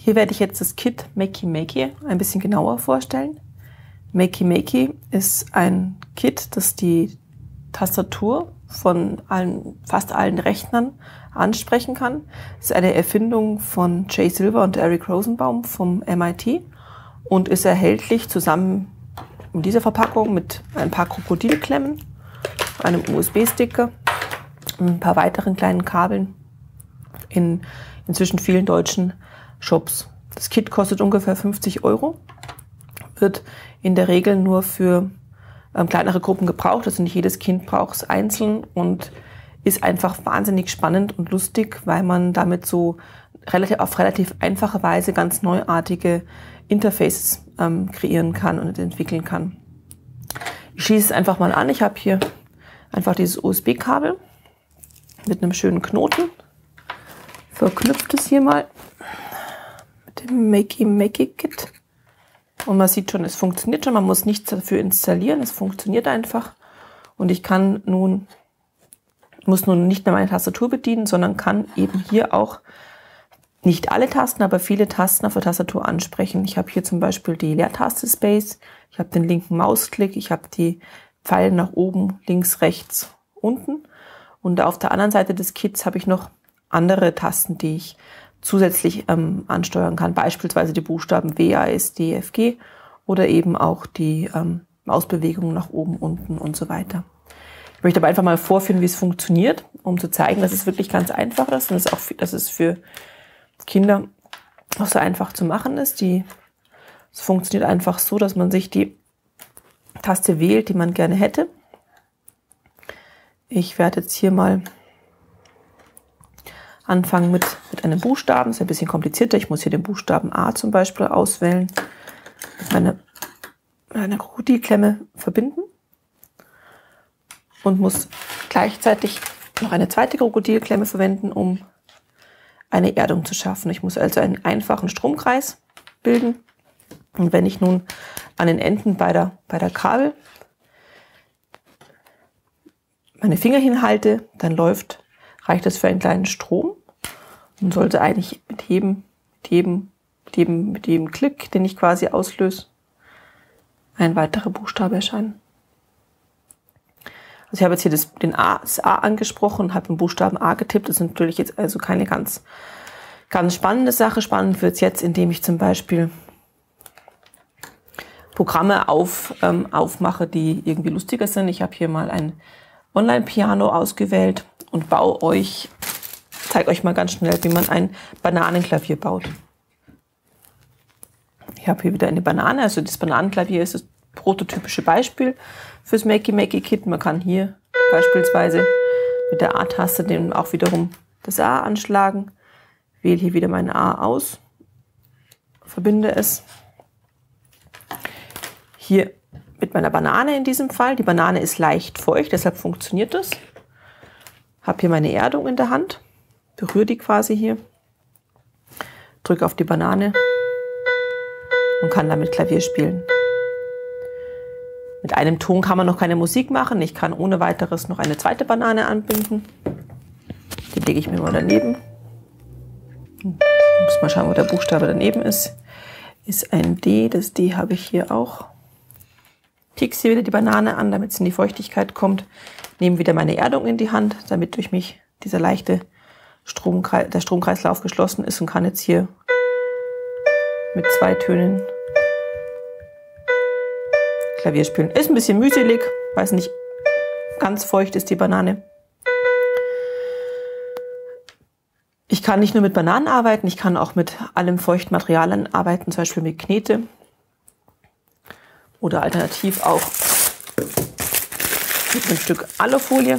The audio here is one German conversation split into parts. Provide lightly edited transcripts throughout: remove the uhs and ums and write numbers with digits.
Hier werde ich jetzt das Kit Makey Makey ein bisschen genauer vorstellen. Makey Makey ist ein Kit, das die Tastatur von fast allen Rechnern ansprechen kann. Es ist eine Erfindung von Jay Silver und Eric Rosenbaum vom MIT und ist erhältlich zusammen in dieser Verpackung mit ein paar Krokodilklemmen, einem USB-Sticker und ein paar weiteren kleinen Kabeln in inzwischen vielen deutschen Shops. Das Kit kostet ungefähr 50 €, wird in der Regel nur für kleinere Gruppen gebraucht, also nicht jedes Kind braucht es einzeln und ist einfach wahnsinnig spannend und lustig, weil man damit so auf relativ einfache Weise ganz neuartige Interfaces kreieren kann und entwickeln kann. Ich schließe es einfach mal an. Ich habe hier einfach dieses USB-Kabel mit einem schönen Knoten. Verknüpft es hier mal mit dem Makey Makey Kit. Und man sieht schon, es funktioniert schon. Man muss nichts dafür installieren. Es funktioniert einfach. Und ich muss nun nicht mehr meine Tastatur bedienen, sondern kann eben hier auch nicht alle Tasten, aber viele Tasten auf der Tastatur ansprechen. Ich habe hier zum Beispiel die Leertaste Space. Ich habe den linken Mausklick. Ich habe die Pfeile nach oben, links, rechts, unten. Und auf der anderen Seite des Kits habe ich noch andere Tasten, die ich zusätzlich ansteuern kann, beispielsweise die Buchstaben W, A, S, D, F, G oder eben auch die Mausbewegungen nach oben, unten und so weiter. Ich möchte aber einfach mal vorführen, wie es funktioniert, um zu zeigen, dass es wirklich ganz einfach ist und dass es für Kinder auch so einfach zu machen ist. Es funktioniert einfach so, dass man sich die Taste wählt, die man gerne hätte. Ich werde jetzt hier mal anfangen mit einem Buchstaben. Das ist ein bisschen komplizierter. Ich muss hier den Buchstaben A zum Beispiel auswählen, mit meiner Krokodilklemme verbinden und muss gleichzeitig noch eine zweite Krokodilklemme verwenden, um eine Erdung zu schaffen. Ich muss also einen einfachen Stromkreis bilden. Und wenn ich nun an den Enden bei der Kabel meine Finger hinhalte, dann reicht das für einen kleinen Strom und sollte eigentlich mit jedem Klick, den ich quasi auslöse, ein weiterer Buchstabe erscheinen. Also ich habe jetzt hier das A angesprochen und habe den Buchstaben A getippt. Das ist natürlich jetzt also keine ganz spannende Sache. Spannend wird es jetzt, indem ich zum Beispiel Programme aufmache, die irgendwie lustiger sind. Ich habe hier mal ein Online-Piano ausgewählt und zeige euch mal ganz schnell, wie man ein Bananenklavier baut. Ich habe hier wieder eine Banane, also das Bananenklavier ist das prototypische Beispiel fürs Makey Makey Kit. Man kann hier beispielsweise mit der A-Taste auch wiederum das A anschlagen, wähle hier wieder mein A aus, verbinde es hier mit meiner Banane in diesem Fall. Die Banane ist leicht feucht, deshalb funktioniert das. Habe hier meine Erdung in der Hand, berühre die quasi hier, drücke auf die Banane und kann damit Klavier spielen. Mit einem Ton kann man noch keine Musik machen. Ich kann ohne weiteres noch eine zweite Banane anbinden. Die lege ich mir mal daneben. Muss mal schauen, wo der Buchstabe daneben ist. Ist ein D. Das D habe ich hier auch. Piekse hier wieder die Banane an, damit es in die Feuchtigkeit kommt. Nehme wieder meine Erdung in die Hand, damit durch mich dieser leichte der Stromkreislauf geschlossen ist und kann jetzt hier mit 2 Tönen Klavier spielen. Ist ein bisschen mühselig, weil es nicht ganz feucht ist, die Banane. Ich kann nicht nur mit Bananen arbeiten, ich kann auch mit allem feuchten Materialien arbeiten, zum Beispiel mit Knete oder alternativ auch mit einem Stück Alufolie.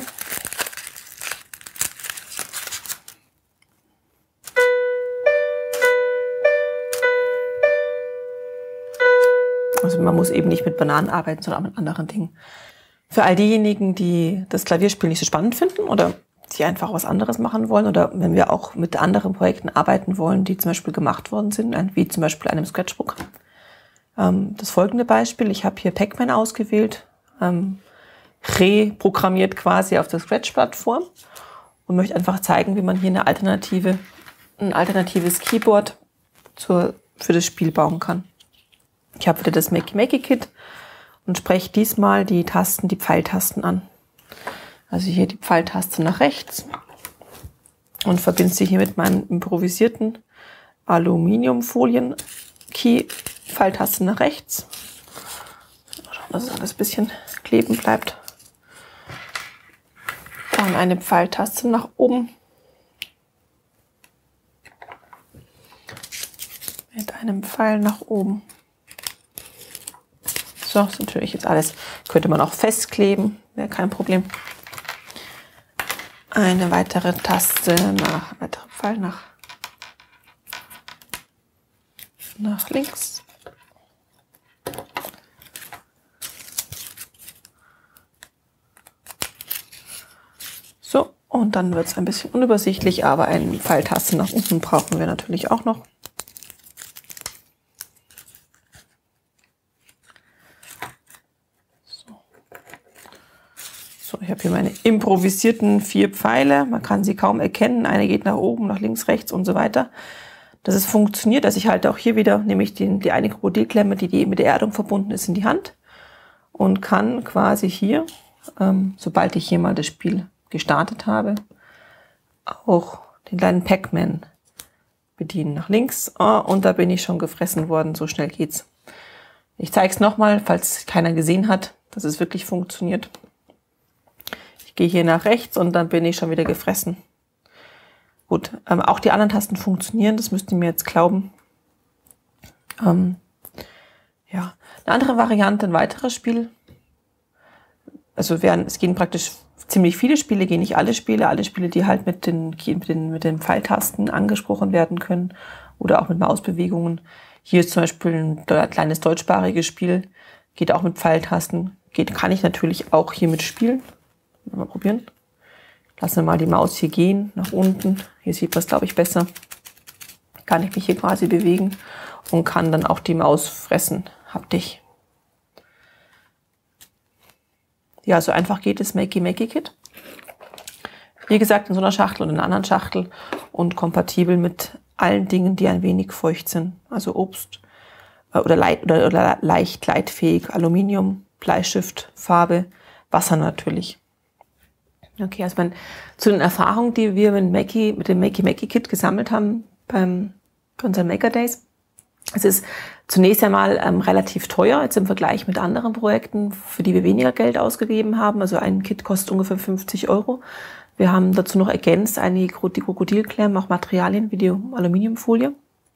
Also man muss eben nicht mit Bananen arbeiten, sondern auch mit anderen Dingen. Für all diejenigen, die das Klavierspiel nicht so spannend finden oder die einfach was anderes machen wollen oder wenn wir auch mit anderen Projekten arbeiten wollen, die zum Beispiel gemacht worden sind, wie zum Beispiel einem Scratch-Programm. Das folgende Beispiel, ich habe hier Pac-Man ausgewählt, reprogrammiert quasi auf der Scratch-Plattform und möchte einfach zeigen, wie man hier ein alternatives Keyboard für das Spiel bauen kann. Ich habe wieder das Makey Makey Kit und spreche diesmal die Pfeiltasten an. Also hier die Pfeiltaste nach rechts und verbinde sie hier mit meinen improvisierten Aluminiumfolien-Key. Pfeiltaste nach rechts. Schauen, dass es alles ein bisschen kleben bleibt. Dann eine Pfeiltaste nach oben. Mit einem Pfeil nach oben. So, ist natürlich jetzt alles. Könnte man auch festkleben, wäre kein Problem. Eine weitere Taste weiterer Pfeil nach links. So, und dann wird es ein bisschen unübersichtlich, aber eine Pfeiltaste nach unten brauchen wir natürlich auch noch. So, ich habe hier meine improvisierten 4 Pfeile. Man kann sie kaum erkennen. Eine geht nach oben, nach links, rechts und so weiter. Dass es funktioniert, dass ich halte auch hier wieder, nämlich die eine Krokodilklemme, die mit der Erdung verbunden ist, in die Hand und kann quasi hier, sobald ich hier mal das Spiel gestartet habe, auch den kleinen Pac-Man bedienen. Nach links, und da bin ich schon gefressen worden, so schnell geht's. Ich zeige es nochmal, falls keiner gesehen hat, dass es wirklich funktioniert. Ich gehe hier nach rechts und dann bin ich schon wieder gefressen. Gut, auch die anderen Tasten funktionieren, das müsst ihr mir jetzt glauben. Ja, eine andere Variante, ein weiteres Spiel. Also es gehen praktisch ziemlich viele Spiele, gehen nicht alle Spiele, die halt mit den Pfeiltasten angesprochen werden können oder auch mit Mausbewegungen. Hier ist zum Beispiel ein kleines deutschsprachiges Spiel, geht auch mit Pfeiltasten, kann ich natürlich auch hier mitspielen. Mal probieren. Lassen wir mal die Maus hier gehen, nach unten. Hier sieht man es, glaube ich, besser. Kann ich mich hier quasi bewegen und kann dann auch die Maus fressen, haptisch. Ja, so einfach geht das Makey Makey Kit. Wie gesagt, in so einer Schachtel und in einer anderen Schachtel und kompatibel mit allen Dingen, die ein wenig feucht sind. Also Obst oder leicht gleitfähig, Aluminium, Bleistift, Farbe, Wasser natürlich. Okay, also zu den Erfahrungen, die wir mit dem Makey Makey Kit gesammelt haben bei unseren Maker Days. Es ist zunächst einmal relativ teuer, jetzt im Vergleich mit anderen Projekten, für die wir weniger Geld ausgegeben haben. Also ein Kit kostet ungefähr 50 €. Wir haben dazu noch ergänzt die Krokodilklemmen, auch Materialien wie die Aluminiumfolie.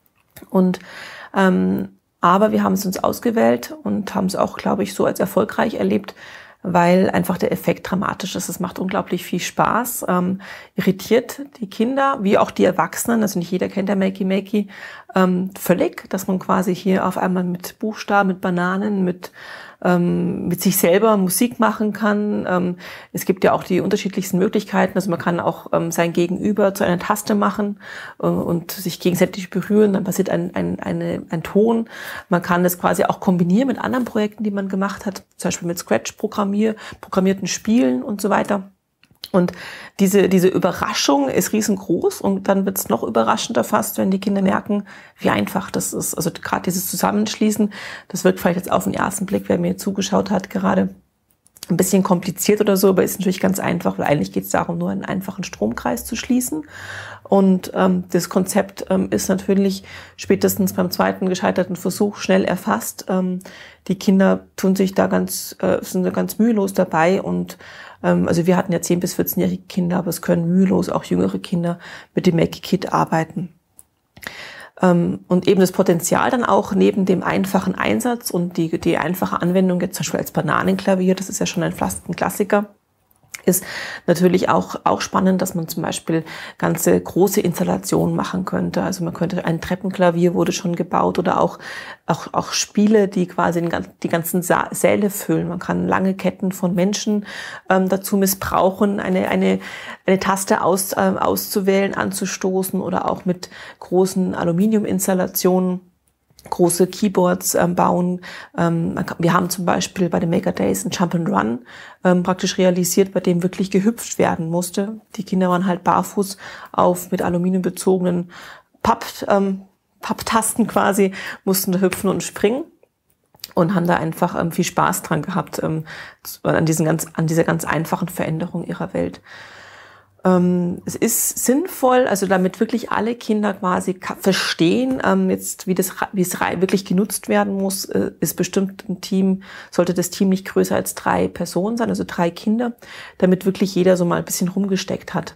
Aber wir haben es uns ausgewählt und haben es auch, glaube ich, so als erfolgreich erlebt, weil einfach der Effekt dramatisch ist. Es macht unglaublich viel Spaß, irritiert die Kinder wie auch die Erwachsenen, also nicht jeder kennt der Makey Makey, völlig, dass man quasi hier auf einmal mit Buchstaben, mit Bananen, mit sich selber Musik machen kann. Es gibt ja auch die unterschiedlichsten Möglichkeiten, also man kann auch sein Gegenüber zu einer Taste machen und sich gegenseitig berühren, dann passiert ein Ton. Man kann das quasi auch kombinieren mit anderen Projekten, die man gemacht hat, zum Beispiel mit Scratch programmierten Spielen und so weiter. Und diese Überraschung ist riesengroß und dann wird es noch überraschender fast, wenn die Kinder merken, wie einfach das ist. Also gerade dieses Zusammenschließen, das wirkt vielleicht jetzt auf den ersten Blick, wer mir zugeschaut hat, gerade ein bisschen kompliziert oder so, aber ist natürlich ganz einfach, weil eigentlich geht es darum, nur einen einfachen Stromkreis zu schließen. Und das Konzept ist natürlich spätestens beim zweiten gescheiterten Versuch schnell erfasst. Die Kinder sind da ganz mühelos dabei und also wir hatten ja 10- bis 14-jährige Kinder, aber es können mühelos auch jüngere Kinder mit dem Makey Kit arbeiten. Und eben das Potenzial dann auch neben dem einfachen Einsatz und die einfache Anwendung, jetzt zum Beispiel als Bananenklavier, das ist ja schon fast ein Klassiker, ist natürlich auch spannend, dass man zum Beispiel ganze große Installationen machen könnte. Also man könnte ein Treppenklavier wurde schon gebaut oder auch Spiele, die quasi die ganzen Säle füllen. Man kann lange Ketten von Menschen dazu missbrauchen, eine Taste auszuwählen, anzustoßen oder auch mit großen Aluminiuminstallationen große Keyboards bauen. Wir haben zum Beispiel bei den Maker Days ein Jump and Run praktisch realisiert, bei dem wirklich gehüpft werden musste. Die Kinder waren halt barfuß auf mit Aluminium bezogenen Papptasten quasi, mussten da hüpfen und springen und haben da einfach viel Spaß dran gehabt, an dieser ganz einfachen Veränderung ihrer Welt. Es ist sinnvoll, also damit wirklich alle Kinder quasi verstehen, jetzt wie es wirklich genutzt werden muss, ist bestimmt sollte das Team nicht größer als 3 Personen sein, also 3 Kinder, damit wirklich jeder so mal ein bisschen rumgesteckt hat.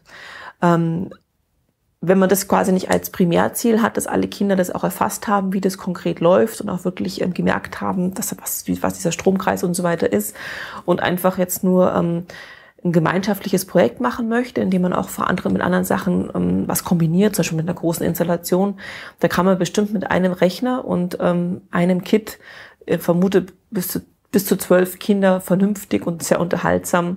Wenn man das quasi nicht als Primärziel hat, dass alle Kinder das auch erfasst haben, wie das konkret läuft und auch wirklich gemerkt haben, was dieser Stromkreis und so weiter ist und einfach jetzt nur ein gemeinschaftliches Projekt machen möchte, in dem man auch mit anderen Sachen was kombiniert, zum Beispiel mit einer großen Installation, da kann man bestimmt mit einem Rechner und einem Kit, vermute bis zu 12 Kinder vernünftig und sehr unterhaltsam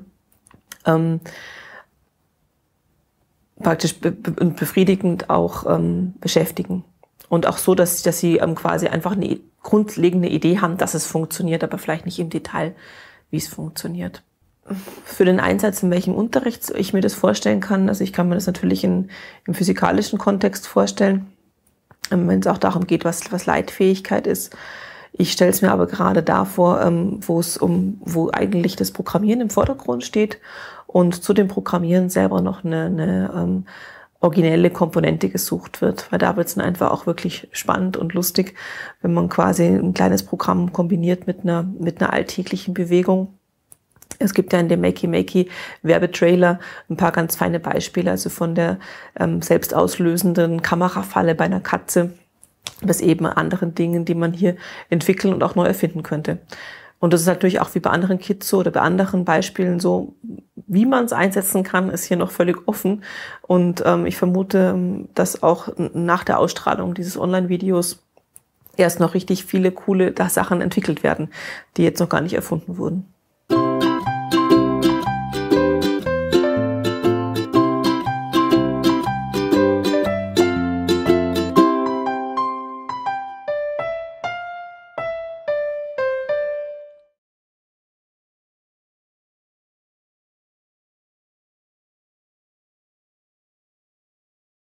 praktisch und befriedigend auch beschäftigen. Und auch so, dass sie quasi einfach eine grundlegende Idee haben, dass es funktioniert, aber vielleicht nicht im Detail, wie es funktioniert. Für den Einsatz, in welchem Unterricht ich mir das vorstellen kann, also ich kann mir das natürlich im physikalischen Kontext vorstellen, wenn es auch darum geht, was Leitfähigkeit ist. Ich stelle es mir aber gerade davor, wo eigentlich das Programmieren im Vordergrund steht und zu dem Programmieren selber noch eine originelle Komponente gesucht wird, weil da wird es dann einfach auch wirklich spannend und lustig, wenn man quasi ein kleines Programm kombiniert mit einer alltäglichen Bewegung. Es gibt ja in dem Makey Werbetrailer ein paar ganz feine Beispiele, also von der selbstauslösenden Kamerafalle bei einer Katze bis eben anderen Dingen, die man hier entwickeln und auch neu erfinden könnte. Und das ist natürlich auch wie bei anderen Kits so oder bei anderen Beispielen so, wie man es einsetzen kann, ist hier noch völlig offen. Und ich vermute, dass auch nach der Ausstrahlung dieses Online-Videos erst noch richtig viele coole Sachen entwickelt werden, die jetzt noch gar nicht erfunden wurden.